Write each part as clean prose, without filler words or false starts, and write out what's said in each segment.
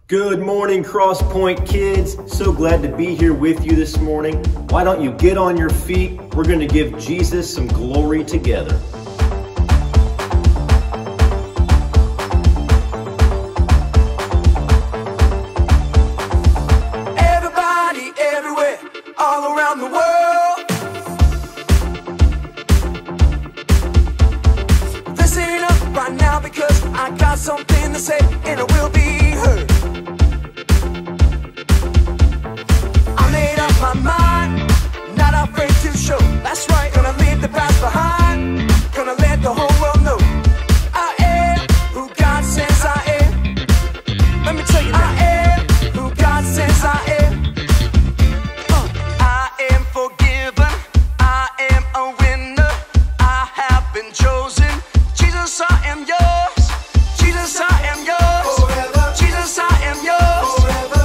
Good morning, Crosspoint kids. So glad to be here with you this morning. Why don't you get on your feet? We're going to give Jesus some glory together. Everybody, everywhere, all around the world. Listen up right now because I got something to say and it will be heard. My mind, not afraid to show. That's right, gonna leave the past behind. Gonna let the whole world know I am who God says I am. Let me tell you that I am who God says I am. I am forgiven, I am a winner, I have been chosen. Jesus, I am yours. Jesus, I am yours. Forever. Jesus, I am yours. Forever.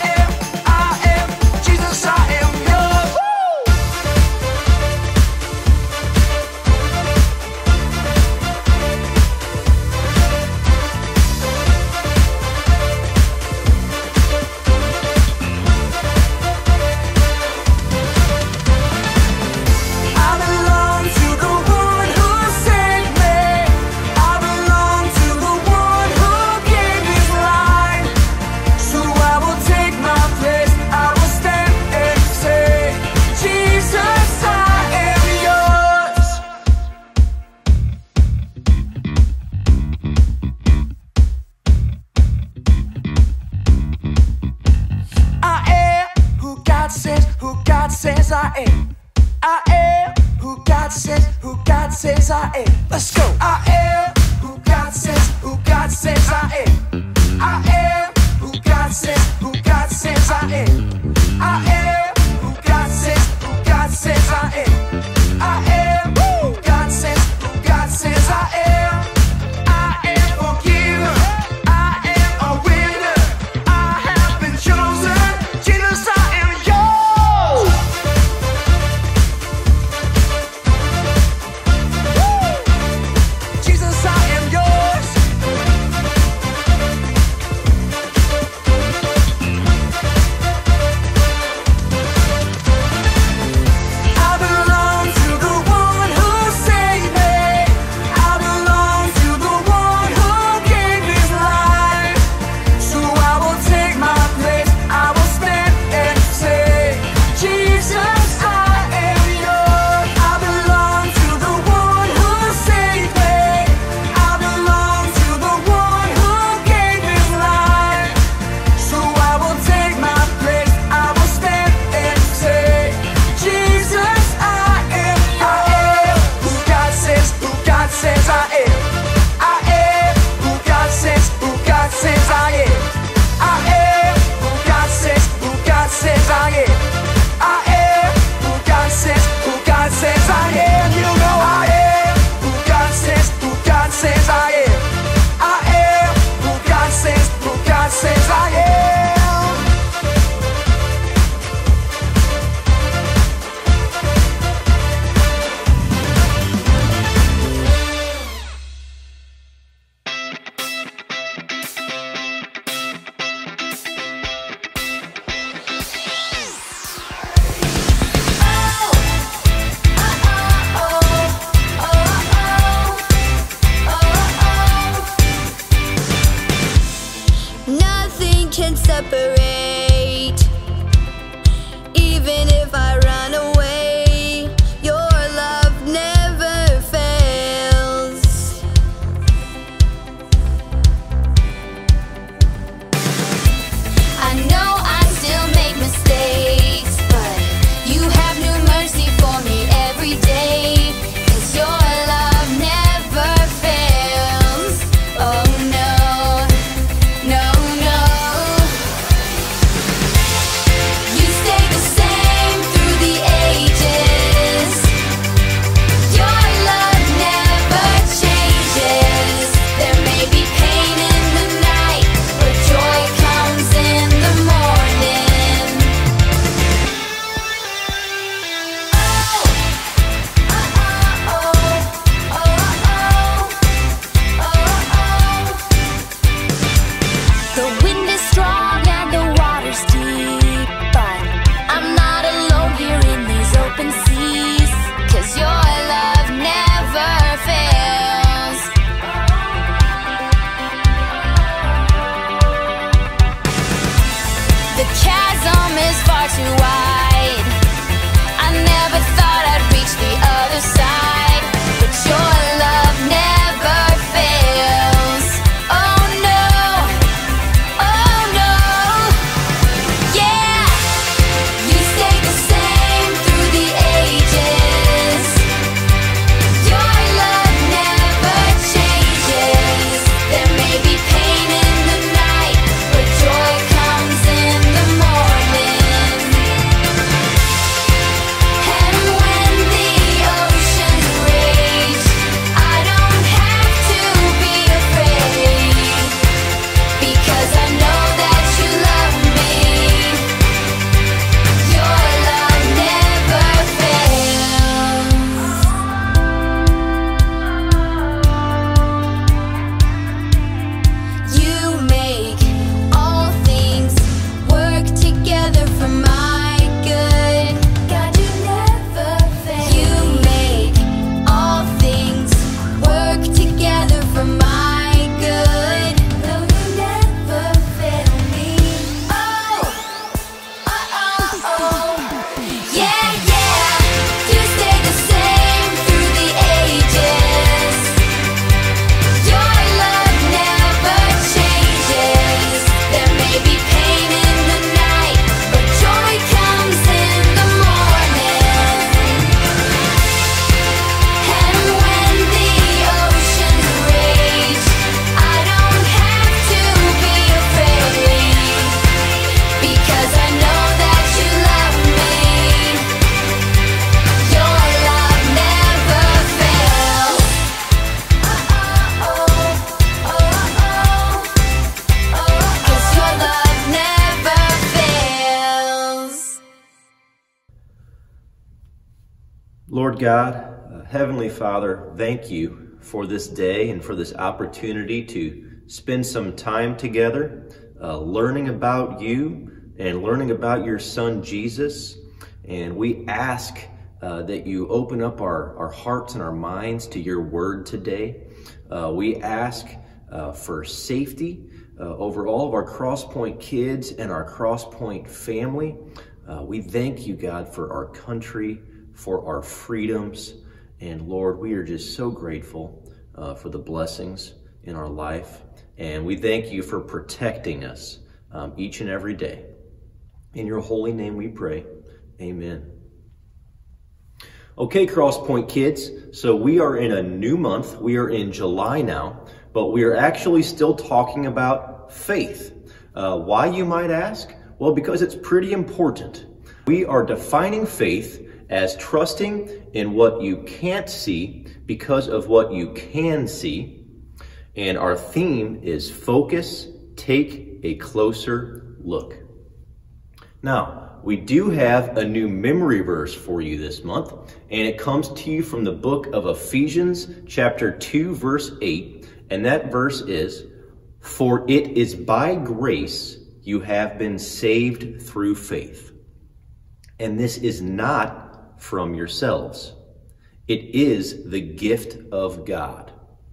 Says I am. I am who God says I am. Let's go. I am who God says I am. I am who God says I am. I am who God says I am. I am who God says I am. I am forgiven. I am a winner. I have been chosen. Jesus, I am yours. Jesus, I am yours. Lord God, Heavenly Father, thank you for this day and for this opportunity to spend some time together, learning about you and learning about your Son, Jesus. And we ask that you open up our hearts and our minds to your word today. We ask for safety over all of our Crosspoint kids and our Crosspoint family. We thank you, God, for our country, for our freedoms. And Lord, we are just so grateful for the blessings in our life. And we thank you for protecting us each and every day. In your holy name we pray. Amen. Okay, Crosspoint kids, so we are in a new month. We are in July now, but we are actually still talking about faith. Why, you might ask? Well, because it's pretty important. We are defining faith as trusting in what you can't see because of what you can see. And our theme is focus, take a closer look. Now, we do have a new memory verse for you this month, and it comes to you from the book of Ephesians, chapter 2, verse 8. And that verse is, "For it is by grace you have been saved through faith. And this is not from yourselves. It is the gift of God."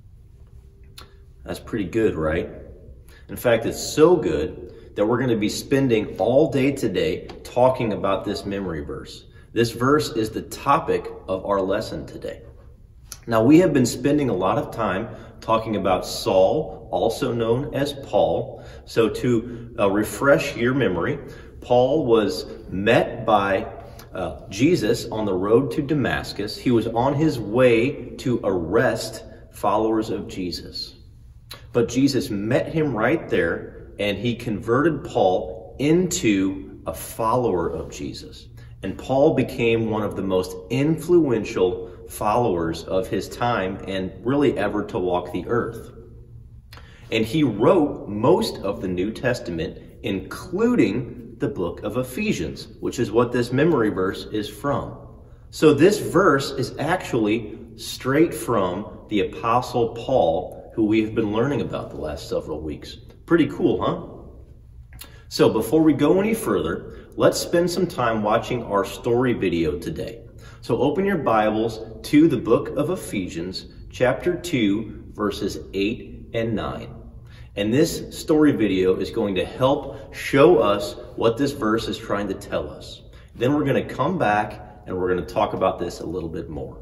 That's pretty good, right? In fact, it's so good that we're going to be spending all day today talking about this memory verse. This verse is the topic of our lesson today. Now, we have been spending a lot of time talking about Saul, also known as Paul. So to refresh your memory, Paul was met by Jesus on the road to Damascus. He was on his way to arrest followers of Jesus. But Jesus met him right there, and he converted Paul into a follower of Jesus. And Paul became one of the most influential followers of his time and really ever to walk the earth. And he wrote most of the New Testament, including the book of Ephesians, which is what this memory verse is from. So this verse is actually straight from the Apostle Paul, who we have been learning about the last several weeks. Pretty cool, huh? So before we go any further, let's spend some time watching our story video today. So open your Bibles to the book of Ephesians, chapter 2, verses 8 and 9. And this story video is going to help show us what this verse is trying to tell us. Then we're going to come back and we're going to talk about this a little bit more.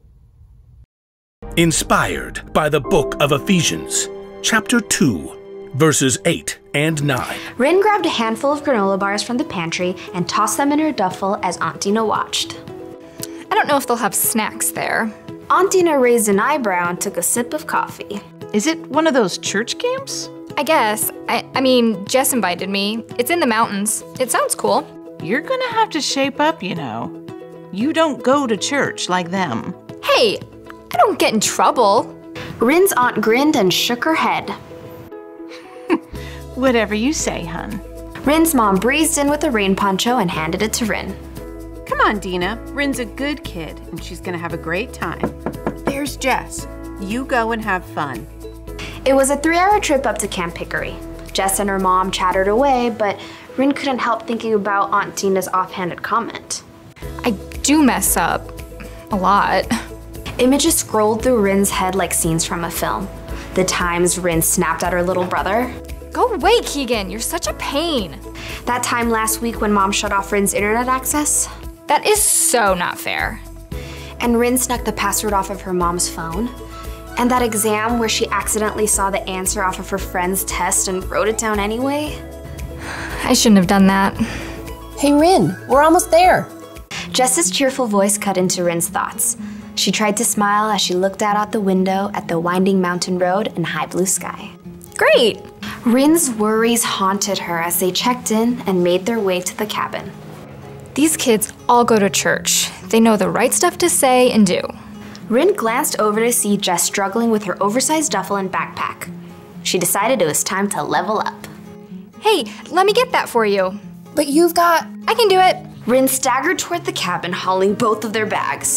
Inspired by the book of Ephesians, chapter 2, verses 8 and 9. Rin grabbed a handful of granola bars from the pantry and tossed them in her duffel as Aunt Dina watched. I don't know if they'll have snacks there. Aunt Dina raised an eyebrow and took a sip of coffee. Is it one of those church camps? I guess. I mean, Jess invited me. It's in the mountains. It sounds cool. You're gonna have to shape up, you know. You don't go to church like them. Hey, I don't get in trouble. Rin's aunt grinned and shook her head. Whatever you say, hun. Rin's mom breezed in with a rain poncho and handed it to Rin. Come on, Dina. Rin's a good kid, and she's gonna have a great time. There's Jess. You go and have fun. It was a 3-hour trip up to Camp Hickory. Jess and her mom chattered away, but Rin couldn't help thinking about Aunt Dina's offhanded comment. I do mess up. A lot. Images scrolled through Rin's head like scenes from a film. The times Rin snapped at her little brother. Go away, Keegan. You're such a pain. That time last week when Mom shut off Rin's internet access. That is so not fair. And Rin snuck the password off of her mom's phone. And that exam where she accidentally saw the answer off of her friend's test and wrote it down anyway. I shouldn't have done that. Hey Rin, we're almost there. Jess's cheerful voice cut into Rin's thoughts. She tried to smile as she looked out the window at the winding mountain road and high blue sky. Great! Rin's worries haunted her as they checked in and made their way to the cabin. These kids all go to church. They know the right stuff to say and do. Rin glanced over to see Jess struggling with her oversized duffel and backpack. She decided it was time to level up. Hey, let me get that for you. But you've got... I can do it. Rin staggered toward the cabin, hauling both of their bags.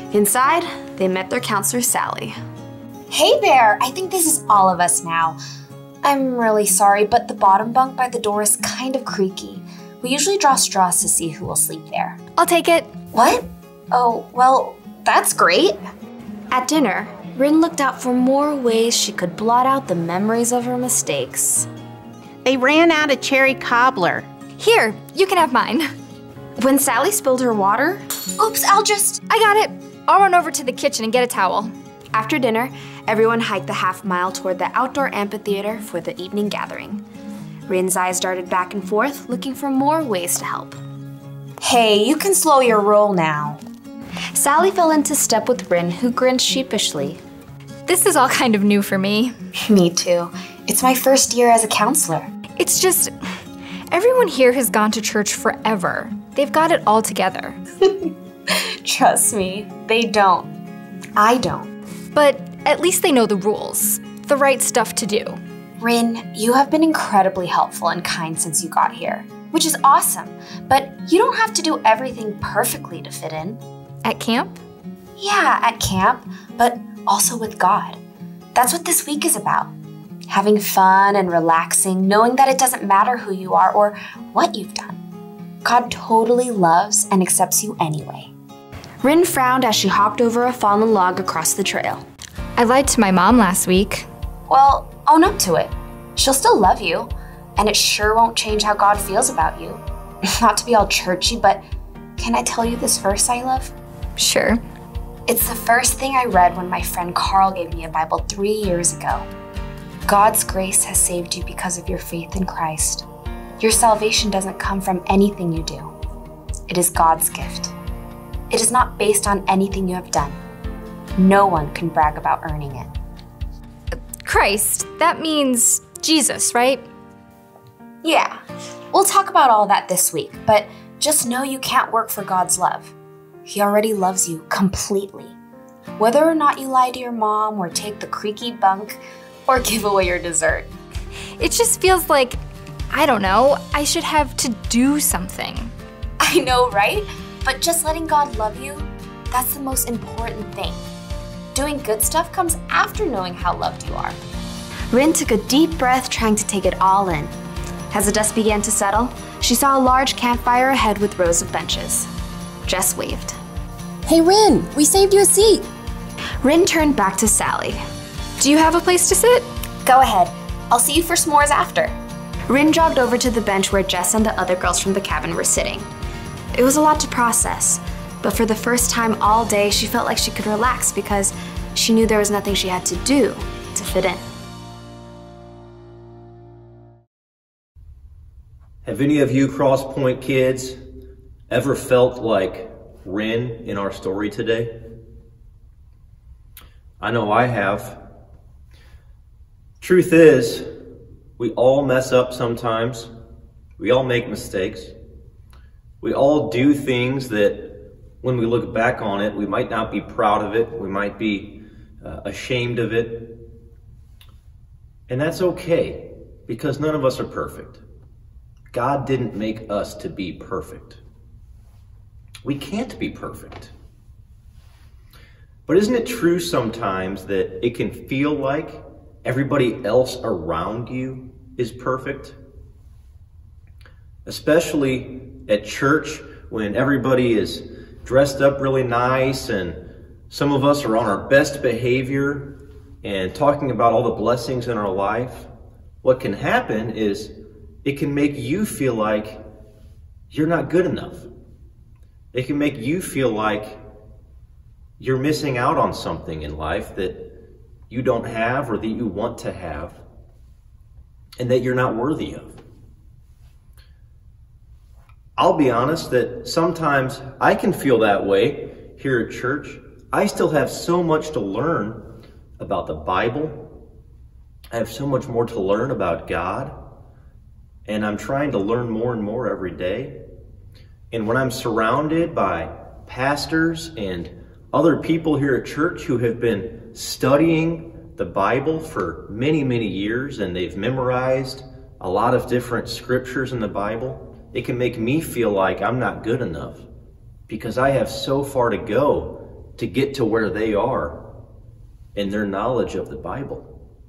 Inside, they met their counselor, Sally. Hey there, I think this is all of us now. I'm really sorry, but the bottom bunk by the door is kind of creaky. We usually draw straws to see who will sleep there. I'll take it. What? Oh, well, that's great. At dinner, Rin looked out for more ways she could blot out the memories of her mistakes. They ran out of cherry cobbler. Here, you can have mine. When Sally spilled her water, Oops, I got it. I'll run over to the kitchen and get a towel. after dinner, everyone hiked the half-mile toward the outdoor amphitheater for the evening gathering. Rin's eyes darted back and forth, looking for more ways to help. Hey, you can slow your roll now. Sally fell into step with Rin, who grinned sheepishly. This is all kind of new for me. Me too. It's my first year as a counselor. It's just, everyone here has gone to church forever. They've got it all together. Trust me, they don't. I don't. But at least they know the rules, the right stuff to do. Rin, you have been incredibly helpful and kind since you got here, which is awesome, but you don't have to do everything perfectly to fit in. At camp? Yeah, at camp, but also with God. That's what this week is about. Having fun and relaxing, knowing that it doesn't matter who you are or what you've done. God totally loves and accepts you anyway. Rin frowned as she hopped over a fallen log across the trail. I lied to my mom last week. Well, own up to it. She'll still love you, and it sure won't change how God feels about you. Not to be all churchy, but can I tell you this verse I love? Sure. It's the first thing I read when my friend Carl gave me a Bible 3 years ago. God's grace has saved you because of your faith in Christ. Your salvation doesn't come from anything you do. It is God's gift. It is not based on anything you have done. No one can brag about earning it. Christ, that means Jesus, right? Yeah, we'll talk about all that this week, but just know you can't work for God's love. He already loves you completely. Whether or not you lie to your mom or take the creaky bunk or give away your dessert. It just feels like, I don't know, I should have to do something. I know, right? But just letting God love you, that's the most important thing. Doing good stuff comes after knowing how loved you are. Rin took a deep breath, trying to take it all in. As the dust began to settle, she saw a large campfire ahead with rows of benches. Jess waved. Hey, Rin, we saved you a seat. Rin turned back to Sally. Do you have a place to sit? Go ahead. I'll see you for s'mores after. Rin jogged over to the bench where Jess and the other girls from the cabin were sitting. It was a lot to process, but for the first time all day, she felt like she could relax because she knew there was nothing she had to do to fit in. Have any of you Crosspoint kids ever felt like Rin in our story today? I know I have. Truth is, we all mess up sometimes. We all make mistakes. We all do things that when we look back on it, we might not be proud of it. We might be ashamed of it. And that's okay, because none of us are perfect. God didn't make us to be perfect. We can't be perfect. But isn't it true sometimes that it can feel like everybody else around you is perfect? Especially at church when everybody is dressed up really nice and some of us are on our best behavior and talking about all the blessings in our life. What can happen is it can make you feel like you're not good enough. It can make you feel like you're missing out on something in life that you don't have or that you want to have and that you're not worthy of. I'll be honest that sometimes I can feel that way here at church. I still have so much to learn about the Bible. I have so much more to learn about God. And I'm trying to learn more and more every day. And when I'm surrounded by pastors and other people here at church who have been studying the Bible for many, many years and they've memorized a lot of different scriptures in the Bible, it can make me feel like I'm not good enough because I have so far to go to get to where they are in their knowledge of the Bible.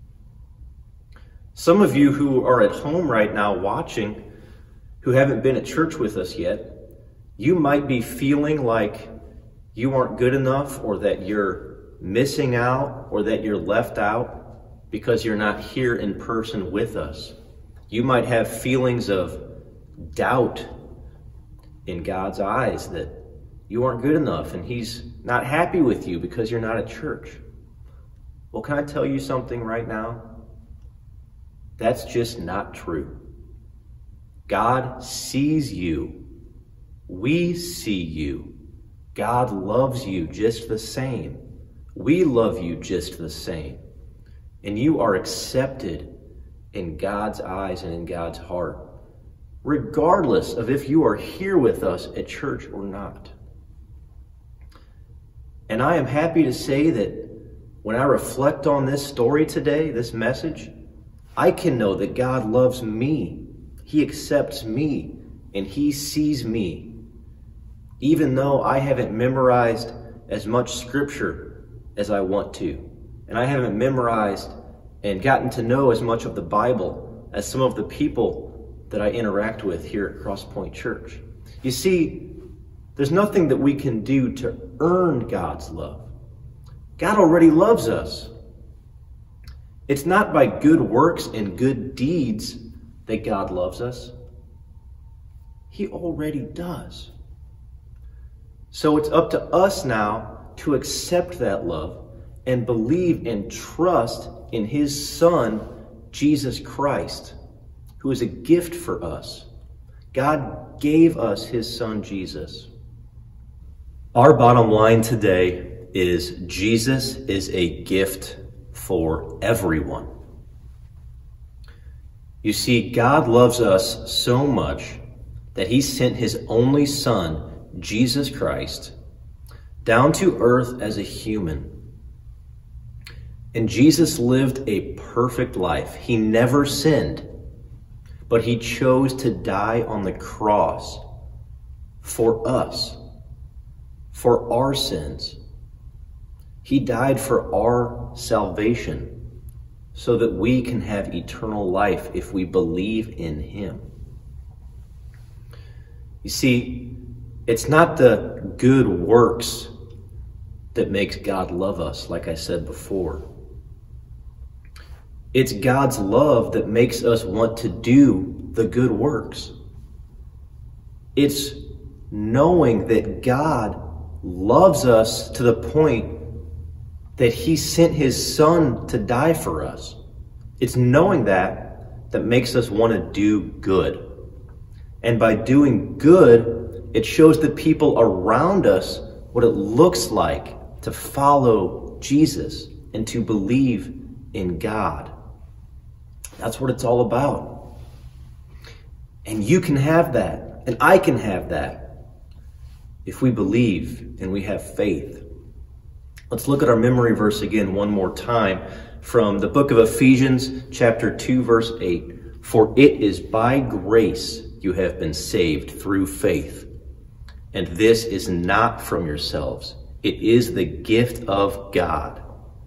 Some of you who are at home right now watching, who haven't been at church with us yet, you might be feeling like you aren't good enough, or that you're missing out, or that you're left out because you're not here in person with us. You might have feelings of doubt in God's eyes that you aren't good enough and He's not happy with you because you're not at church. Well, can I tell you something right now? That's just not true. God sees you. We see you. God loves you just the same. We love you just the same. And you are accepted in God's eyes and in God's heart, regardless of if you are here with us at church or not. And I am happy to say that when I reflect on this story today, this message, I can know that God loves me. He accepts me, and He sees me. Even though I haven't memorized as much scripture as I want to, and I haven't memorized and gotten to know as much of the Bible as some of the people that I interact with here at Crosspoint Church. You see, there's nothing that we can do to earn God's love. God already loves us. It's not by good works and good deeds that God loves us. He already does. So it's up to us now to accept that love and believe and trust in His Son, Jesus Christ, who is a gift for us. God gave us His Son, Jesus. Our bottom line today is Jesus is a gift for everyone. You see, God loves us so much that He sent His only Son, Jesus Christ, down to earth as a human. And Jesus lived a perfect life. He never sinned, but He chose to die on the cross for us, for our sins. He died for our salvation so that we can have eternal life if we believe in Him. You see, it's not the good works that makes God love us, like I said before. It's God's love that makes us want to do the good works. It's knowing that God loves us to the point that He sent His Son to die for us. It's knowing that makes us want to do good. And by doing good, it shows the people around us what it looks like to follow Jesus and to believe in God. That's what it's all about. And you can have that, and I can have that, if we believe and we have faith. Let's look at our memory verse again one more time from the book of Ephesians, chapter 2, verse 8. For it is by grace you have been saved through faith. And this is not from yourselves. It is the gift of God.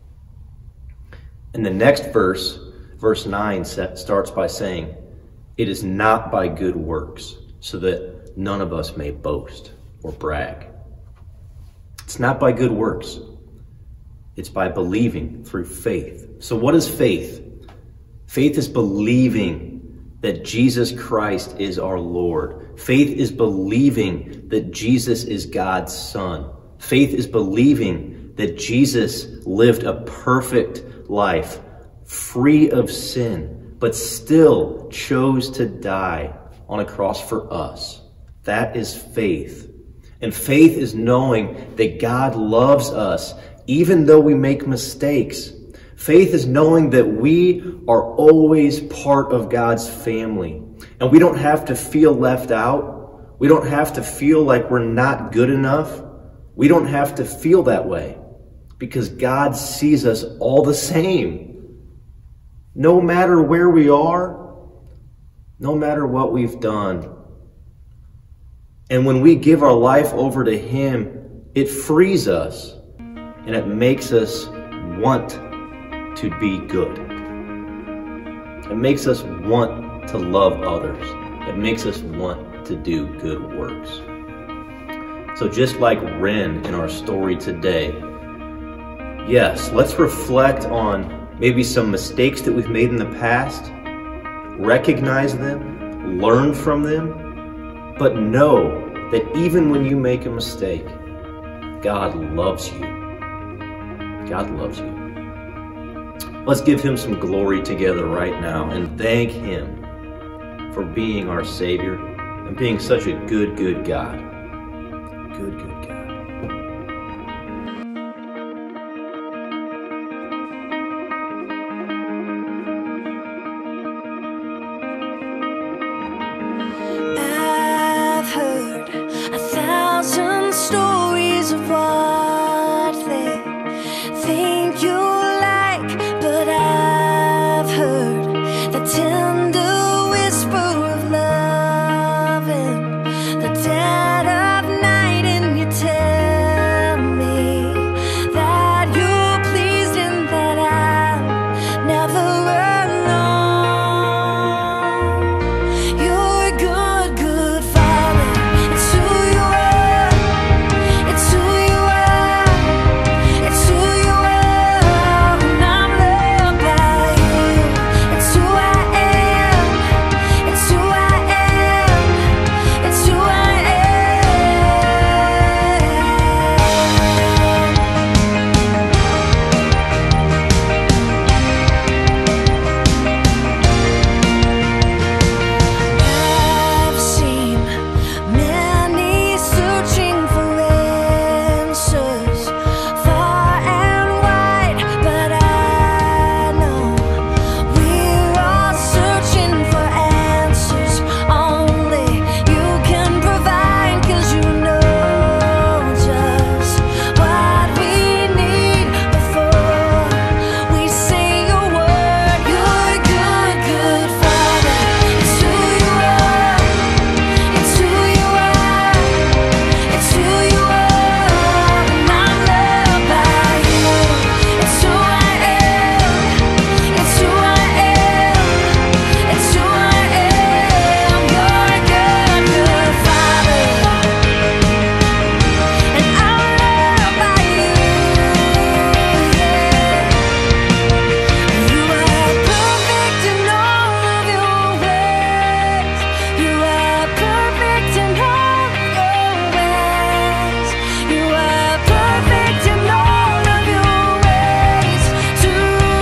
And the next verse, verse 9, starts by saying, it is not by good works, so that none of us may boast or brag. It's not by good works. It's by believing through faith. So what is faith? Faith is believing that Jesus Christ is our Lord. Faith is believing that Jesus is God's Son. Faith is believing that Jesus lived a perfect life, free of sin, but still chose to die on a cross for us. That is faith. And faith is knowing that God loves us even though we make mistakes. Faith is knowing that we are always part of God's family. And we don't have to feel left out. We don't have to feel like we're not good enough. We don't have to feel that way because God sees us all the same. No matter where we are, no matter what we've done. And when we give our life over to Him, it frees us and it makes us want to be good. It makes us want to love others. It makes us want to do good works. So just like Ren in our story today, yes, let's reflect on maybe some mistakes that we've made in the past, recognize them, learn from them, but know that even when you make a mistake, God loves you. God loves you. Let's give him some glory together right now and thank him for being our Savior and being such a good, good God. Good, good God. I've heard 1,000 stories of what they think you like, but I've heard the tender whisper of love in the dead of night, and you tell me that you're pleased and that I'm never alone. You're a good, good Father. It's who you are. It's who you are. It's who you are. And I'm loved by you. It's who I am. It's who I am. It's who I am. I've seen many searching for answers far and wide, but I know we're all searching for answers only you can provide, 'cause you know just what we need before we say a word. You're a good, good Father. It's who you are. It's who you are. It's who you are. And I'm loved by you. It's who I am. It's who I am. It's who I am. You're a good, good Father. And I'm loved by you. You are perfect in all of your ways. You are perfect in all of your ways. You are perfect in all of your ways to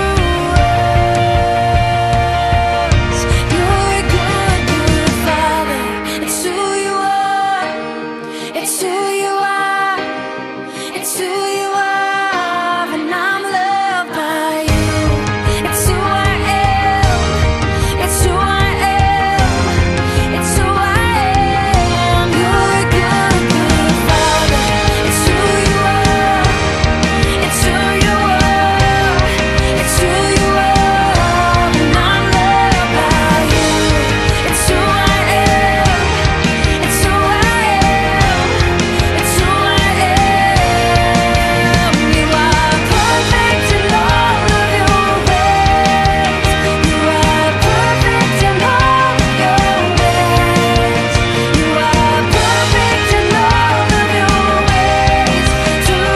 us. You're a good, good Father. It's who you are. It's who you are. It's who you are. And I'm loved by you. It's who I am. It's who I am. It's who I am. You're a good, good Father. It's who you are. It's who you are. It's who you are. And I'm loved by you. It's who I am. It's who I am. It's who I am. You are perfect in all of your ways. You are perfect in all of your ways. You are perfect in all of your ways to us.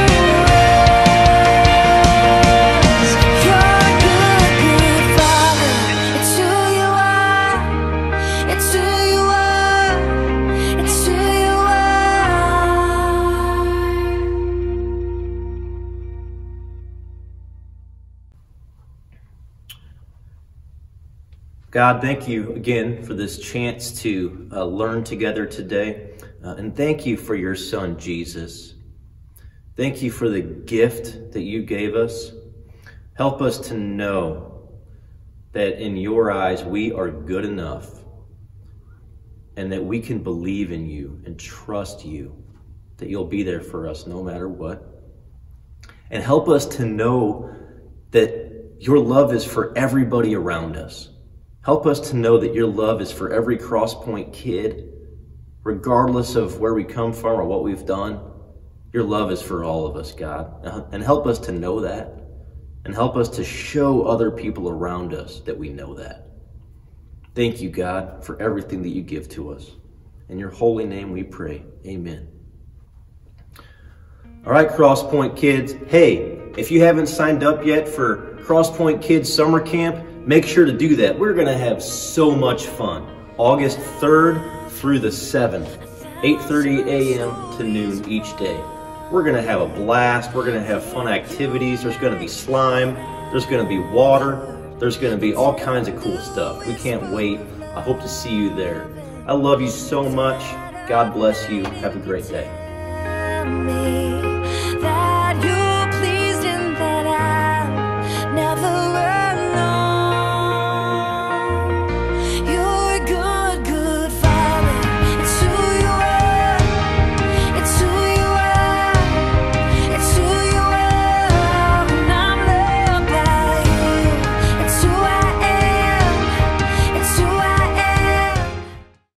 You're a good, good Father. It's who you are. It's who you are. It's who you are. God, thank you again for this chance to learn together today. And thank you for your son, Jesus. Thank you for the gift that you gave us. Help us to know that in your eyes we are good enough and that we can believe in you and trust you, that you'll be there for us no matter what. And help us to know that your love is for everybody around us. Help us to know that your love is for every Crosspoint kid, regardless of where we come from or what we've done. Your love is for all of us, God. And help us to know that. And help us to show other people around us that we know that. Thank you, God, for everything that you give to us. In your holy name we pray. Amen. All right, Crosspoint kids. Hey, if you haven't signed up yet for Crosspoint Kids Summer Camp, make sure to do that. We're going to have so much fun. August 3rd through the 7th, 8:30 a.m. to noon each day. We're going to have a blast. We're going to have fun activities. There's going to be slime. There's going to be water. There's going to be all kinds of cool stuff. We can't wait. I hope to see you there. I love you so much. God bless you. Have a great day.